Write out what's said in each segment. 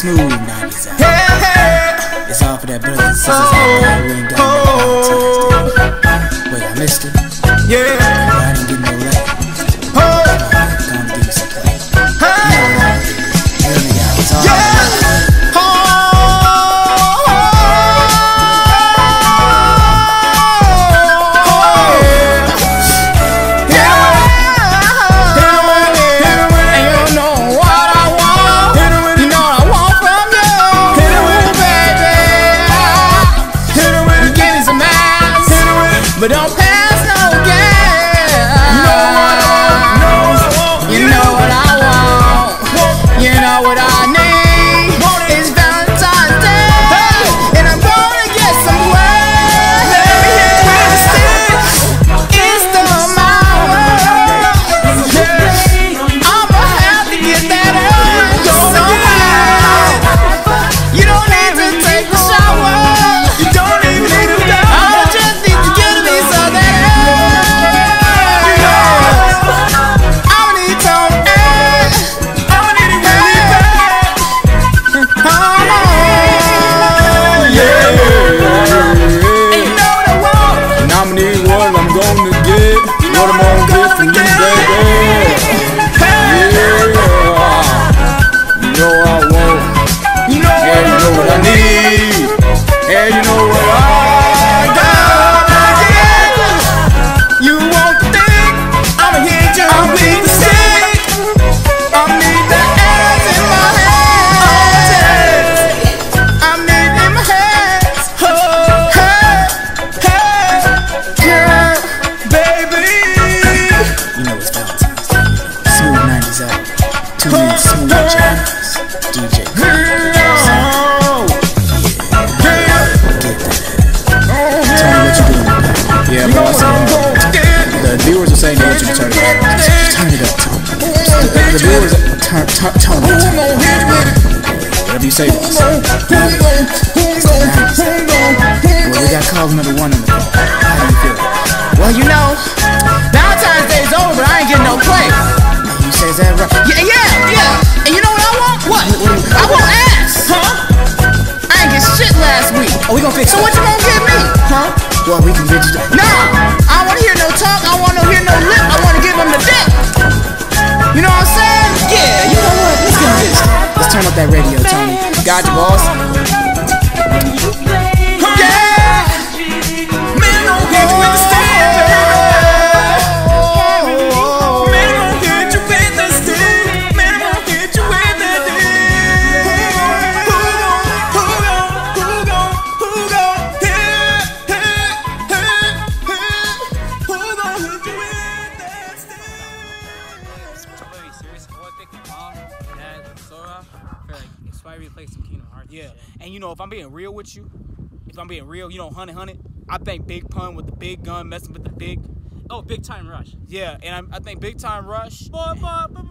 Smooth 90s out. It's all for that brothers and sisters out there who ain't got no Valentine's Day. Wait, I missed it? Yeah. I didn't get no love. Gonna give me some play. You know what I do. Really, y'all, it's all but don't pass no gas. You know what I want. You know what I need. It's Valentine's Day, and I'm gonna get some way. It's the mile. I'ma have to get that out somehow. You don't need to take a shower. You don't even need to go. I just need to get saying they want you to turn it up. Turn it up, Tony. The viewers turn it up. Whatever you say, boss. It's the 90s. Well, we got call number 1 on the phone. How do you feel? Well, you know, Valentine's Day is over, but I ain't getting no play. You say that right? Yeah. And you know what I want? What? I want ass. Huh? I ain't get shit last week. Oh, we gonna fix it. So what you gonna give me? Huh? Well, we can get you that. Nah, I don't wanna hear no talk. I don't wanna hear no lip. I wanna give him the dick. You know what I'm saying? Yeah, you know what? Let's get this. Let's turn up that radio, Tony. Got you, boss. Yeah, and you know, if I'm being real with you, you know, honey, I think Big Pun with the big gun messing with the big. Oh, Big Time Rush. Yeah, and I think Big Time Rush. Boyfriend,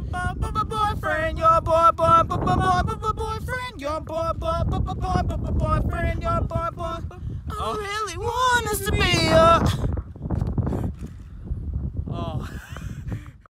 your boyfriend, your boyfriend. I really want us to be